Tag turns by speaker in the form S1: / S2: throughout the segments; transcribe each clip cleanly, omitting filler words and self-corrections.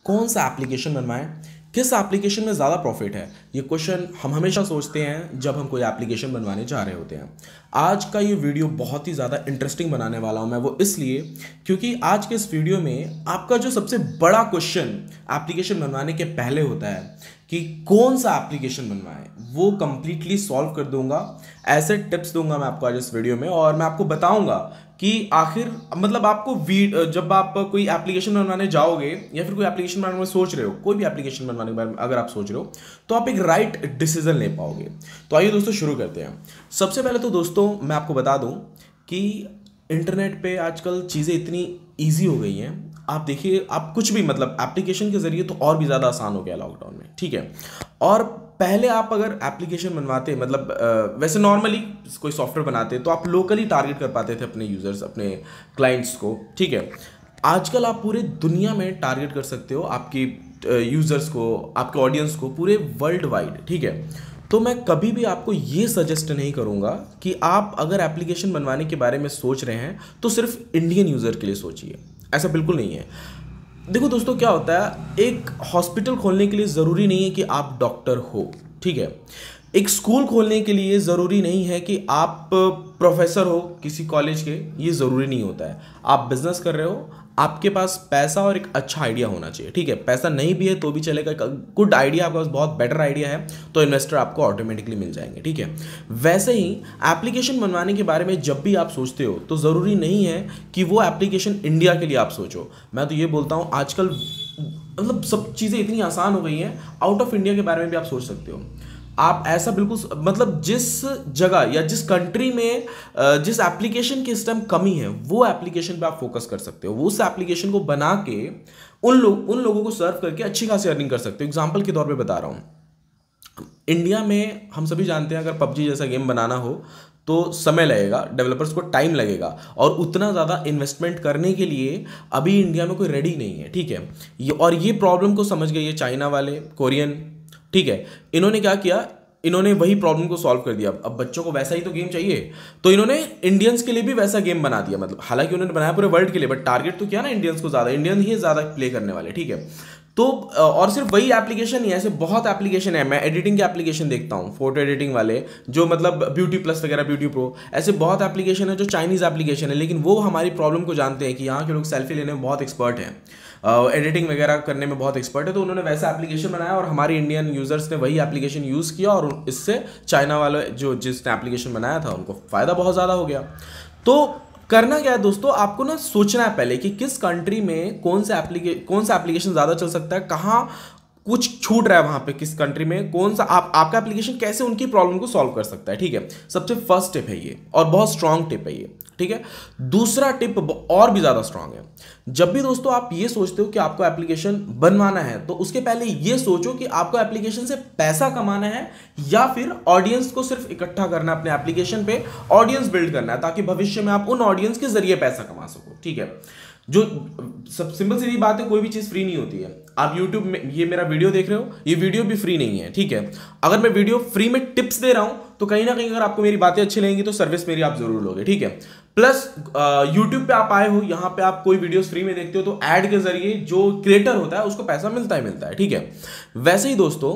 S1: कौन सा एप्लीकेशन बनवाएं, किस एप्लीकेशन में ज़्यादा प्रॉफिट है, ये क्वेश्चन हम हमेशा सोचते हैं जब हम कोई एप्लीकेशन बनवाने जा रहे होते हैं। आज का ये वीडियो बहुत ही ज़्यादा इंटरेस्टिंग बनाने वाला हूँ मैं, वो इसलिए क्योंकि आज के इस वीडियो में आपका जो सबसे बड़ा क्वेश्चन एप्लीकेशन बनवाने के पहले होता है कि कौन सा एप्लीकेशन बनवाएं, वो कंप्लीटली सॉल्व कर दूंगा। ऐसे टिप्स दूंगा मैं आपको आज इस वीडियो में, और मैं आपको बताऊंगा कि आखिर मतलब आपको जब आप कोई एप्लीकेशन बनवाने जाओगे या फिर कोई एप्लीकेशन बनवाने में सोच रहे हो, कोई भी एप्लीकेशन बनवाने के बारे में अगर आप सोच रहे हो तो आप एक राइट डिसीजन ले पाओगे। तो आइए दोस्तों शुरू करते हैं। सबसे पहले तो दोस्तों मैं आपको बता दूं कि इंटरनेट पे आजकल चीज़ें इतनी ईजी हो गई हैं। आप देखिए, आप कुछ भी मतलब एप्लीकेशन के जरिए तो और भी ज़्यादा आसान हो गया लॉकडाउन में, ठीक है। और पहले आप अगर एप्लीकेशन बनवाते मतलब वैसे नॉर्मली कोई सॉफ्टवेयर बनाते तो आप लोकली टारगेट कर पाते थे अपने यूजर्स, अपने क्लाइंट्स को, ठीक है। आजकल आप पूरे दुनिया में टारगेट कर सकते हो आपकी यूजर्स को, आपके ऑडियंस को, पूरे वर्ल्ड वाइड, ठीक है। तो मैं कभी भी आपको ये सजेस्ट नहीं करूंगा कि आप अगर एप्लीकेशन बनवाने के बारे में सोच रहे हैं तो सिर्फ इंडियन यूजर के लिए सोचिए, ऐसा बिल्कुल नहीं है। देखो दोस्तों, क्या होता है, एक हॉस्पिटल खोलने के लिए ज़रूरी नहीं है कि आप डॉक्टर हो, ठीक है। एक स्कूल खोलने के लिए ज़रूरी नहीं है कि आप प्रोफेसर हो किसी कॉलेज के, ये ज़रूरी नहीं होता है। आप बिजनेस कर रहे हो, आपके पास पैसा और एक अच्छा आइडिया होना चाहिए, ठीक है। पैसा नहीं भी है तो भी चलेगा, गुड आइडिया, आपके पास बहुत बेटर आइडिया है तो इन्वेस्टर आपको ऑटोमेटिकली मिल जाएंगे, ठीक है। वैसे ही एप्लीकेशन बनवाने के बारे में जब भी आप सोचते हो तो ज़रूरी नहीं है कि वो एप्लीकेशन इंडिया के लिए आप सोचो। मैं तो ये बोलता हूँ आजकल मतलब सब चीज़ें इतनी आसान हो गई हैं, आउट ऑफ इंडिया के बारे में भी आप सोच सकते हो। आप ऐसा बिल्कुल मतलब जिस जगह या जिस कंट्री में जिस एप्लीकेशन की इस टाइम कमी है वो एप्लीकेशन पे आप फोकस कर सकते हो। वो उस एप्लीकेशन को बना के उन लोगों को सर्व करके अच्छी खासी अर्निंग कर सकते हो। एग्जांपल के तौर पे बता रहा हूँ, इंडिया में हम सभी जानते हैं अगर पबजी जैसा गेम बनाना हो तो समय लगेगा, डेवलपर्स को टाइम लगेगा, और उतना ज़्यादा इन्वेस्टमेंट करने के लिए अभी इंडिया में कोई रेडी नहीं है, ठीक है। और ये प्रॉब्लम को समझ गए ये चाइना वाले, कोरियन, ठीक है। इन्होंने क्या किया, इन्होंने वही प्रॉब्लम को सॉल्व कर दिया। अब बच्चों को वैसा ही तो गेम चाहिए, तो इन्होंने इंडियंस के लिए भी वैसा गेम बना दिया। मतलब हालांकि उन्होंने बनाया पूरे वर्ल्ड के लिए, बट टारगेट तो किया ना इंडियंस को ज़्यादा, इंडियन ही ज़्यादा प्ले करने वाले, ठीक है। तो और सिर्फ वही एप्लीकेशन नहीं है, ऐसे बहुत एप्लीकेशन है। मैं एडिटिंग के एप्लीकेशन देखता हूँ, फोटो एडिटिंग वाले, जो मतलब ब्यूटी प्लस वगैरह, ब्यूटी प्रो, ऐसे बहुत एप्लीकेशन है जो चाइनीज एप्लीकेशन है, लेकिन वो हमारी प्रॉब्लम को जानते हैं कि यहाँ के लोग सेल्फी लेने में बहुत एक्सपर्ट हैं, एडिटिंग वगैरह करने में बहुत एक्सपर्ट है, तो उन्होंने वैसा एप्लीकेशन बनाया और हमारे इंडियन यूजर्स ने वही एप्लीकेशन यूज़ किया, और इससे चाइना वाले जो जिसने एप्लीकेशन बनाया था उनको फ़ायदा बहुत ज़्यादा हो गया। तो करना क्या है दोस्तों, आपको ना सोचना है पहले कि किस कंट्री में कौन सा एप्लीकेशन ज़्यादा चल सकता है, कहाँ कुछ छूट रहा है, वहाँ पे किस कंट्री में कौन सा आपका एप्लीकेशन कैसे उनकी प्रॉब्लम को सॉल्व कर सकता है, ठीक है। सबसे फर्स्ट टिप है ये, और बहुत स्ट्रांग टिप है ये, ठीक है। दूसरा टिप और भी ज़्यादा स्ट्रांग है। जब भी दोस्तों आप ये सोचते हो कि आपको एप्लीकेशन बनवाना है तो उसके पहले ये सोचो कि आपको एप्लीकेशन से पैसा कमाना है या फिर ऑडियंस को सिर्फ इकट्ठा करना है, अपने एप्लीकेशन पे ऑडियंस बिल्ड करना है, ताकि भविष्य में आप उन ऑडियंस के जरिए पैसा कमा सको, ठीक है। जो सब सिंपल सीधी बात है, कोई भी चीज़ फ्री नहीं होती है। आप YouTube में ये मेरा वीडियो देख रहे हो, ये वीडियो भी फ्री नहीं है, ठीक है। अगर मैं वीडियो फ्री में टिप्स दे रहा हूं तो कहीं ना कहीं अगर आपको मेरी बातें अच्छी लगेंगी तो सर्विस मेरी आप जरूर लोगे, ठीक है। प्लस YouTube पे आप आए हो, यहाँ पे आप कोई वीडियोस फ्री में देखते हो तो ऐड के जरिए जो क्रिएटर होता है उसको पैसा मिलता है, ठीक है। वैसे ही दोस्तों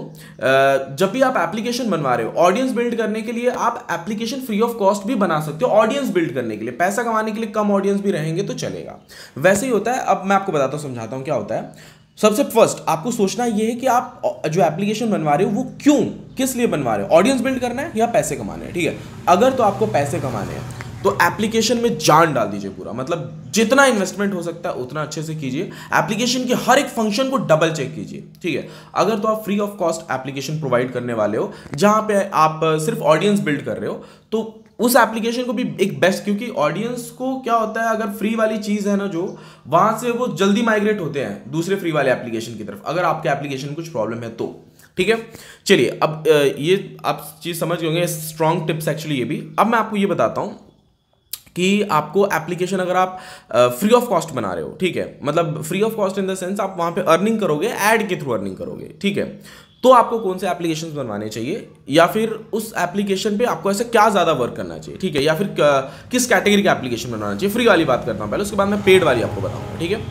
S1: जब भी आप एप्लीकेशन बनवा रहे हो ऑडियंस बिल्ड करने के लिए, आप एप्लीकेशन फ्री ऑफ कॉस्ट भी बना सकते हो। ऑडियंस बिल्ड करने के लिए, पैसा कमाने के लिए कम ऑडियंस भी रहेंगे तो चलेगा। वैसे ही होता है। अब मैं आपको बताता हूँ, समझाता हूँ क्या होता है। सबसे फर्स्ट आपको सोचना यह है कि आप जो एप्लीकेशन बनवा रहे हो वो क्यों, किस लिए बनवा रहे हो, ऑडियंस बिल्ड करना है या पैसे कमाने हैं, ठीक है। अगर तो आपको पैसे कमाने हैं तो एप्लीकेशन में जान डाल दीजिए पूरा, मतलब जितना इन्वेस्टमेंट हो सकता है उतना अच्छे से कीजिए। एप्लीकेशन के हर एक फंक्शन को डबल चेक कीजिए, ठीक है। अगर तो आप free of cost application provide करने वाले हो जहां पे आप सिर्फ ऑडियंस बिल्ड कर रहे हो तो उस एप्लीकेशन को भी एक बेस्ट, क्योंकि ऑडियंस को क्या होता है, अगर फ्री वाली चीज है ना जो, वहां से वो जल्दी माइग्रेट होते हैं दूसरे फ्री वाले एप्लीकेशन की तरफ, अगर आपके एप्लीकेशन कुछ प्रॉब्लम है तो, ठीक है। चलिए अब ये आप चीज समझ गए होंगे, स्ट्रॉन्ग टिप्स एक्चुअली ये भी। अब मैं आपको ये बताता हूं कि आपको एप्लीकेशन अगर आप फ्री ऑफ कॉस्ट बना रहे हो, ठीक है, मतलब free of cost in the sense आप वहां पे अर्निंग करोगे, ऐड के थ्रू अर्निंग करोगे, ठीक है, तो आपको कौन से एप्लीकेशंस बनवाने चाहिए, या फिर उस एप्लीकेशन पे आपको ऐसे क्या ज़्यादा वर्क करना चाहिए, ठीक है, या फिर किस कैटेगरी का एप्लीकेशन बनवाना चाहिए। फ्री वाली बात करता हूँ पहले, उसके बाद मैं पेड वाली आपको बताऊँगा, ठीक है।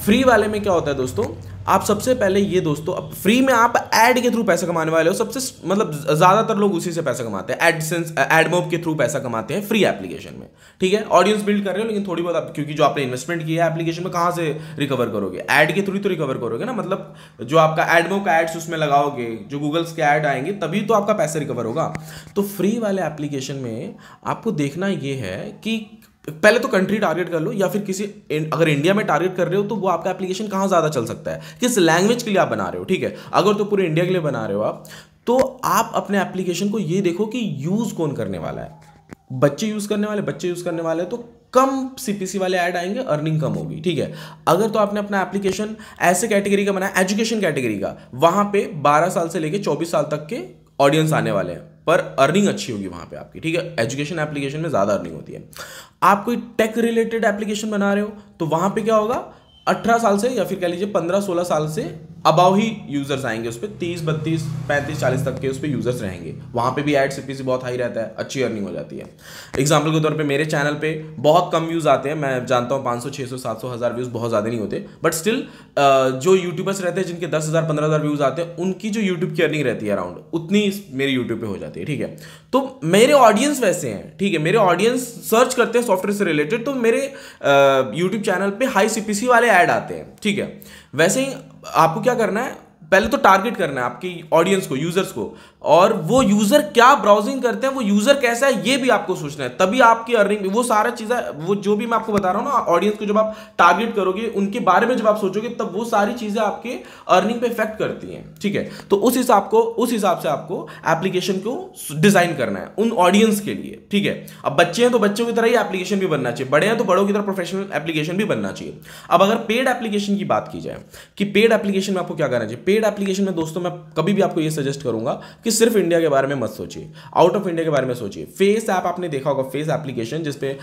S1: फ्री वाले में क्या होता है दोस्तों, आप सबसे पहले ये दोस्तों, अब फ्री में आप ऐड के थ्रू पैसा कमाने वाले हो, सबसे मतलब ज्यादातर लोग उसी से पैसा कमाते हैं, एडसेंस एडमोब के थ्रू पैसा कमाते हैं फ्री एप्लीकेशन में, ठीक है। ऑडियंस बिल्ड कर रहे हो, लेकिन थोड़ी बहुत आप, क्योंकि जो आपने इन्वेस्टमेंट किया है एप्लीकेशन में, कहां से रिकवर करोगे, ऐड के थ्रू तो रिकवर करोगे ना, मतलब जो आपका एडमोब का एड्स उसमें लगाओगे, जो गूगल्स के ऐड आएंगे, तभी तो आपका पैसा रिकवर होगा। तो फ्री वाले एप्लीकेशन में आपको देखना ये है कि पहले तो कंट्री टारगेट कर लो, या फिर किसी, अगर इंडिया में टारगेट कर रहे हो तो वो आपका एप्लीकेशन कहाँ ज़्यादा चल सकता है, किस लैंग्वेज के लिए आप बना रहे हो, ठीक है। अगर तो पूरे इंडिया के लिए बना रहे हो आप, तो आप अपने एप्लीकेशन को ये देखो कि यूज़ कौन करने वाला है। बच्चे यूज़ करने वाले तो कम सीपीसी वाले ऐड आएंगे, अर्निंग कम होगी, ठीक है। अगर तो आपने अपना एप्लीकेशन ऐसे कैटेगरी का बनाया, एजुकेशन कैटेगरी का, वहाँ पे 12 साल से लेके 24 साल तक के ऑडियंस आने वाले हैं, पर अर्निंग अच्छी होगी वहां पे आपकी, ठीक है। एजुकेशन एप्लीकेशन में ज्यादा अर्निंग होती है। आप कोई टेक रिलेटेड एप्लीकेशन बना रहे हो तो वहां पे क्या होगा, 18 साल से या फिर कह लीजिए 15-16 साल से अबाउ ही यूजर्स आएंगे उस पर, 30, 32, 35, 40 तक के उस पर यूजर्स रहेंगे। वहां पे भी एड सीपीसी बहुत हाई रहता है, अच्छी अर्निंग हो जाती है। एग्जाम्पल के तौर पे मेरे चैनल पे बहुत कम व्यूज आते हैं, मैं जानता हूँ 500, 600, 700, 1000 व्यूज बहुत ज़्यादा नहीं होते, बट स्टिल जो यूट्यूबर्स रहते हैं जिनके 10,000, 15,000 व्यूज आते हैं, उनकी जो यूट्यूब की अर्निंग रहती है अराउंड उतनी मेरे यूट्यूब पे हो जाती है, ठीक है। तो मेरे ऑडियंस वैसे हैं, ठीक है, मेरे ऑडियंस सर्च करते हैं सॉफ्टवेयर से रिलेटेड, तो मेरे यूट्यूब चैनल पे हाई सीपीसी वाले ऐड आते हैं, ठीक है। वैसे ही आपको क्या करना है, पहले तो टारगेट करना है आपकी ऑडियंस को, यूजर्स को, और वो यूजर क्या ब्राउजिंग करते हैं, वो यूजर कैसा है, ये भी आपको सोचना है, तभी आपकी अर्निंग, वो सारा चीजें, वो जो भी मैं आपको बता रहा हूं ना, ऑडियंस को जब आप टारगेट करोगे, उनके बारे में जब आप सोचोगे, तब वो सारी चीजें आपके अर्निंग पे इफेक्ट करती हैं, ठीक है। तो उस हिसाब से आपको एप्लीकेशन को डिजाइन करना है उन ऑडियंस के लिए, ठीक है। अब बच्चे हैं तो बच्चों की तरह ही एप्लीकेशन भी बनना चाहिए, बड़े हैं तो बड़ों की तरह प्रोफेशनल एप्लीकेशन भी बनना चाहिए। अब अगर पेड एप्लीकेशन की बात की जाए कि पेड एप्लीकेशन में आपको क्या करना चाहिए, पेड एप्लीकेशन में दोस्तों मैं कभी भी आपको ये सजेस्ट करूंगा कि सिर्फ इंडिया के बारे में मत सोचिए, आउट ऑफ इंडिया के बारे में सोचिए। फेस ऐप आपने देखा होगा, फेस एप्लीकेशन जिसपे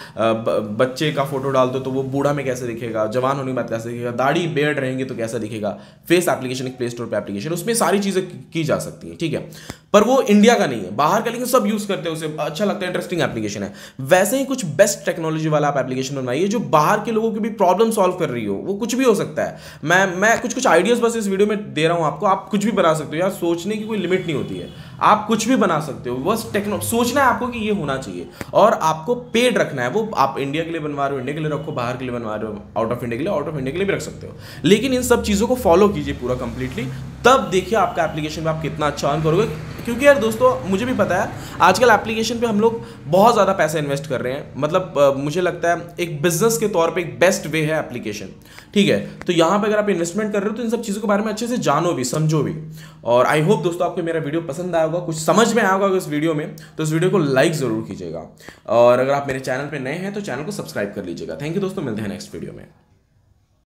S1: बच्चे का फोटो डाल दो तो वो बूढ़ा में कैसे दिखेगा, जवान होने के बाद कैसे दिखेगा, दाढ़ी बेयर्ड रहेंगे तो कैसा दिखेगा। फेस एप्लीकेशन एक प्ले स्टोर पे एप्लीकेशन, उसमें सारी चीजें की जा सकती है, ठीक है। पर वो इंडिया का नहीं है, बाहर का, लेकिन सब यूज करते हैं उसे, अच्छा लगता है, इंटरेस्टिंग एप्लीकेशन है। वैसे ही कुछ बेस्ट टेक्नोलॉजी वाला आप एप्लीकेशन बनवाइए जो बाहर के लोगों की भी प्रॉब्लम सॉल्व कर रही हो, वो कुछ भी हो सकता है। मैं कुछ आइडियाज बस इस वीडियो में दे रहा हूं आपको, आप कुछ भी बना सकते हो यार, सोचने की कोई लिमिट नहीं होती है, आप कुछ भी बना सकते हो, बस सोचना है आपको कि ये होना चाहिए, और आपको पेड रखना है। वो आप इंडिया के लिए बनवा रहे हो, इंडिया के लिए रखो, बाहर के लिए बनवा रहे हो, आउट ऑफ इंडिया के लिए, आउट ऑफ इंडिया के लिए भी रख सकते हो, लेकिन इन सब चीजों को फॉलो कीजिए पूरा कंप्लीटली, तब देखिए आपका एप्लीकेशन में आप कितना अच्छा अर्न करोगे। क्योंकि यार दोस्तों, मुझे भी पता है आजकल एप्लीकेशन पे हम लोग बहुत ज़्यादा पैसा इन्वेस्ट कर रहे हैं, मतलब मुझे लगता है एक बिजनेस के तौर पे एक बेस्ट वे है एप्लीकेशन, ठीक है। तो यहाँ पे अगर आप इन्वेस्टमेंट कर रहे हो तो इन सब चीज़ों के बारे में अच्छे से जानो भी, समझो भी। और आई होप दोस्तों आपको मेरा वीडियो पसंद आया होगा, कुछ समझ में आया होगा इस वीडियो में, तो इस वीडियो को लाइक ज़रूर कीजिएगा, और अगर आप मेरे चैनल पर नए हैं तो चैनल को सब्सक्राइब कर लीजिएगा। थैंक यू दोस्तों, मिलते हैं नेक्स्ट वीडियो में।